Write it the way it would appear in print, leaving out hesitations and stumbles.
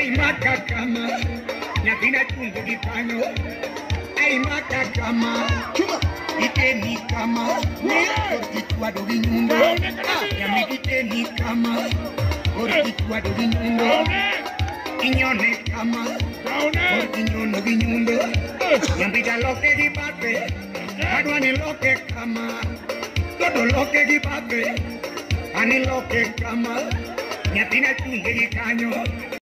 Ay macacama, nyatina chungo di paño. Ay macacama, ite ni cama, porque tu ado viñundo. Yami ite ni cama, porque tu ado viñundo. Iñone cama, porque iñono viñundo. Yami da lo que di pape, aduane lo que cama. Todo lo que di pape, ani lo que cama. Nyatina chungo di caño.